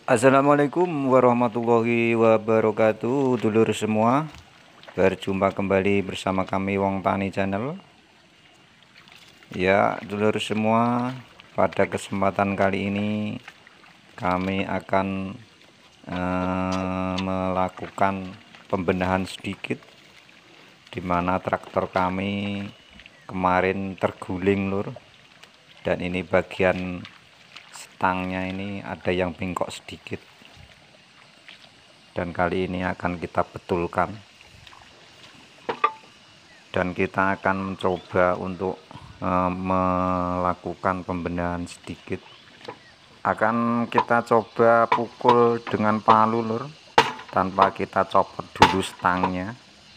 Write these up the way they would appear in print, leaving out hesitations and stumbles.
Assalamualaikum warahmatullahi wabarakatuh, dulur semua. Berjumpa kembali bersama kami Wong Tani Channel. Ya, dulur semua, pada kesempatan kali ini kami akan melakukan pembenahan sedikit, di mana traktor kami kemarin terguling, lur. Dan ini bagian stangnya ini ada yang bengkok sedikit, dan kali ini akan kita betulkan, dan kita akan mencoba untuk melakukan pembenahan sedikit. Akan kita coba pukul dengan palu, lur, tanpa kita copot dulu stangnya.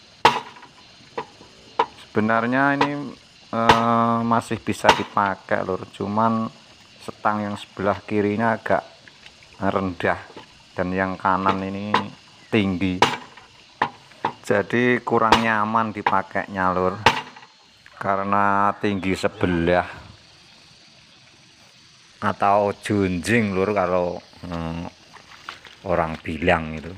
Sebenarnya ini masih bisa dipakai, lur, cuman stang yang sebelah kirinya agak rendah dan yang kanan ini tinggi, jadi kurang nyaman dipakainya, lur, karena tinggi sebelah atau junjing, lur, kalau orang bilang itu.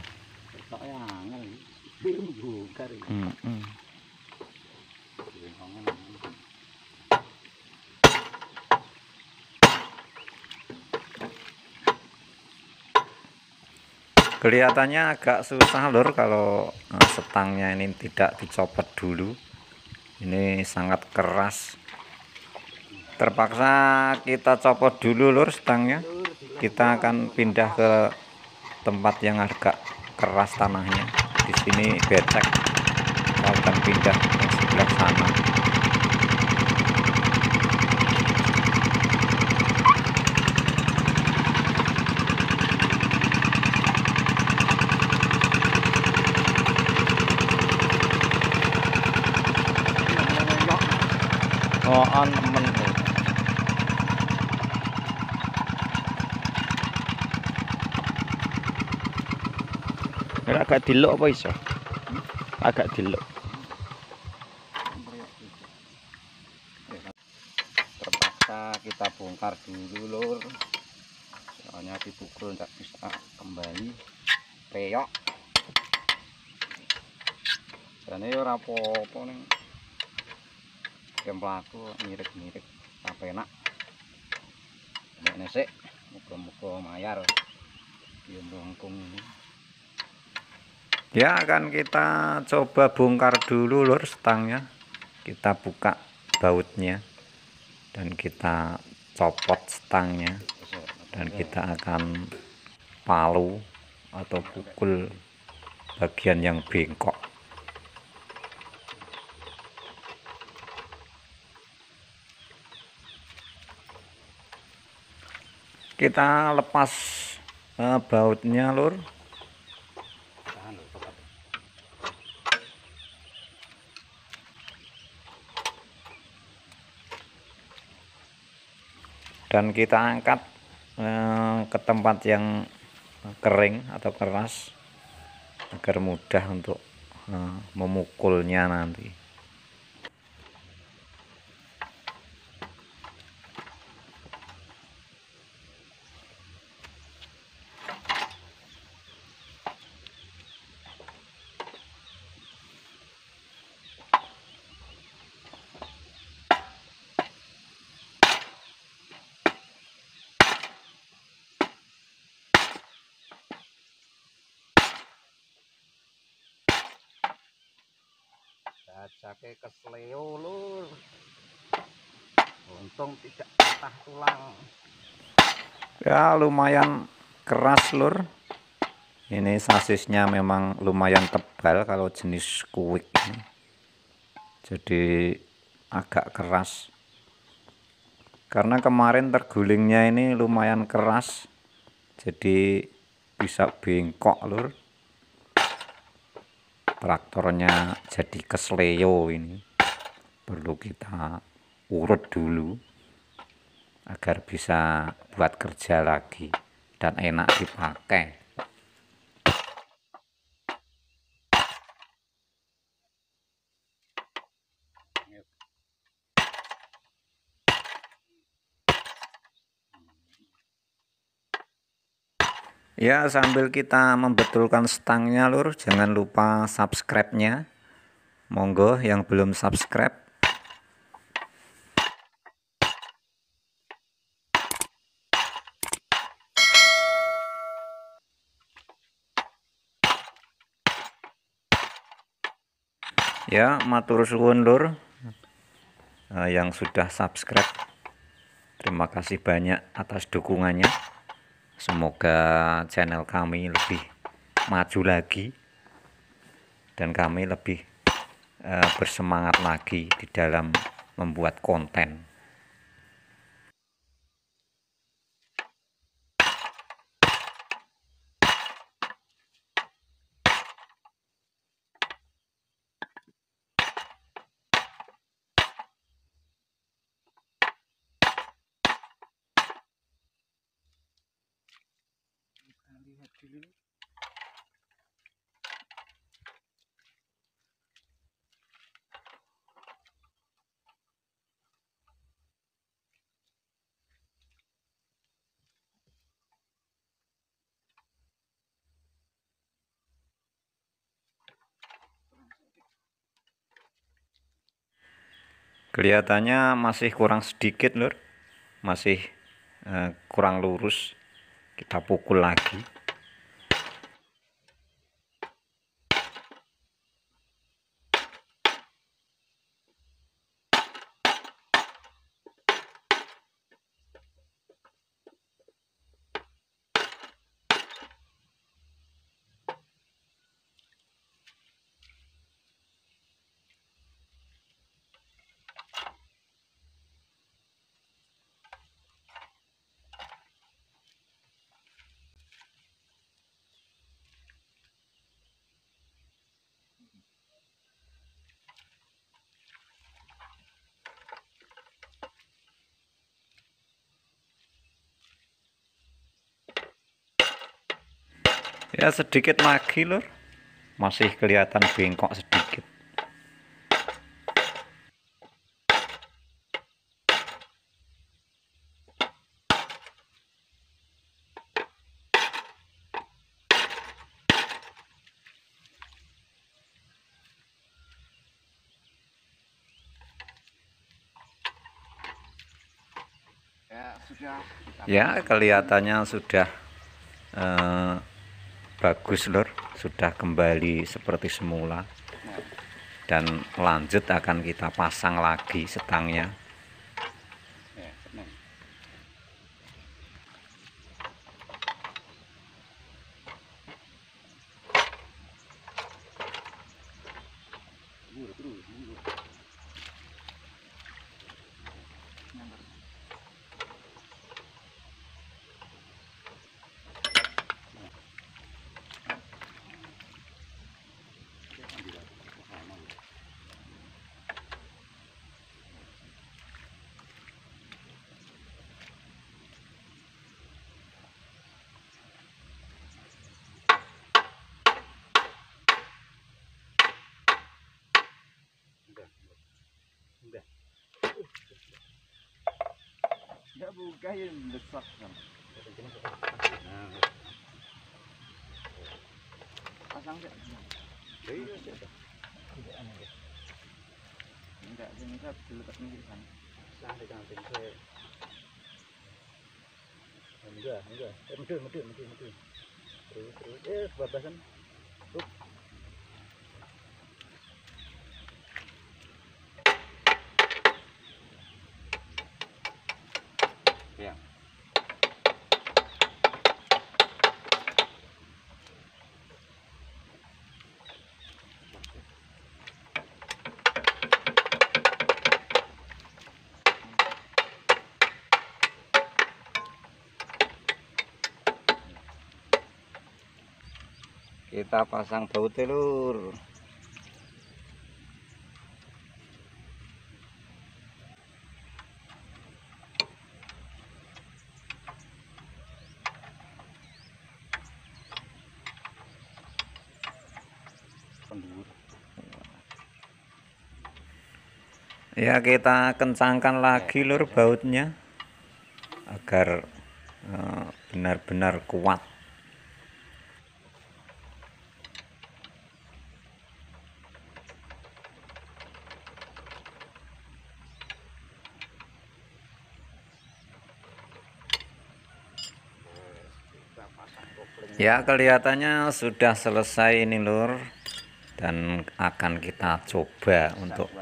Kelihatannya agak susah, lur, kalau stangnya ini tidak dicopot dulu. Ini sangat keras, terpaksa kita copot dulu, lur, stangnya. Kita akan pindah ke tempat yang agak keras tanahnya. Di sini becek, kita akan pindah ke sebelah sana. Oh, temen. Agak diluk apa iso? Agak diluk. Terpaksa kita bongkar dulu, lur. Soalnya dipukul nggak bisa kembali. Peyok. Dan ini ora apa-apa ning. Kemplaku mirip-mirip apa enak. Nek nesek muga-muga mayar. Yo mlengkung ini. Ya, akan kita coba bongkar dulu, lur, stangnya. Kita buka bautnya dan kita copot stangnya, dan kita akan palu atau pukul bagian yang bengkok. Kita lepas bautnya, lur. Dan kita angkat ke tempat yang kering atau keras agar mudah untuk memukulnya nanti. Jake kesleo, lur. Untung tidak patah tulang. Ya, lumayan keras, lur. Ini sasisnya memang lumayan tebal kalau jenis kuik ini. Jadi agak keras. Karena kemarin tergulingnya ini lumayan keras, jadi bisa bengkok, lur. Traktornya jadi kesleo ini. Perlu kita urut dulu agar bisa buat kerja lagi dan enak dipakai. Ya, sambil kita membetulkan stangnya lur, jangan lupa subscribe-nya. Monggo yang belum subscribe. Ya, matur suwun lur yang sudah subscribe. Terima kasih banyak atas dukungannya. Semoga channel kami lebih maju lagi dan kami lebih bersemangat lagi di dalam membuat konten. Kelihatannya masih kurang sedikit lur, masih kurang lurus. Kita pukul lagi. Ya, sedikit lagi lur, masih kelihatan bengkok sedikit. Ya, kelihatannya sudah bagus lur, sudah kembali seperti semula. Dan lanjut akan kita pasang lagi setangnya. Ya buka yang besar kan. Pasang deh. Enggak, ini kan dilepas di sana. Santai santai saya. Enggak. Medul. Terus, babasan. Ya. Kita pasang baut telur. Ya, kita kencangkan lagi lur bautnya agar benar-benar kuat. Ya, kelihatannya sudah selesai ini lur, dan akan kita coba untuk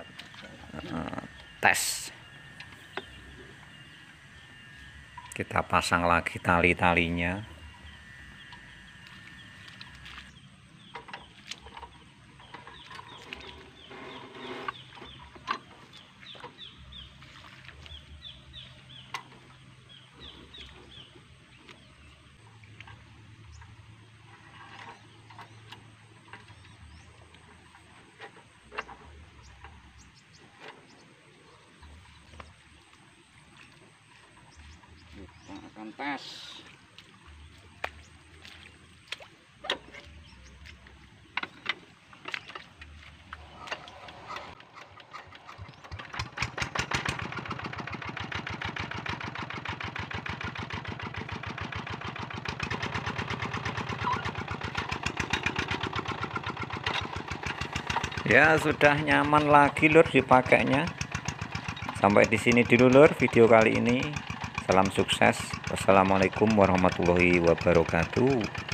tes. Kita pasang lagi tali-talinya. Kita akan tes. Ya, sudah nyaman lagi lur dipakainya. Sampai di sini dulu lur video kali ini. Salam sukses. Wassalamualaikum warahmatullahi wabarakatuh.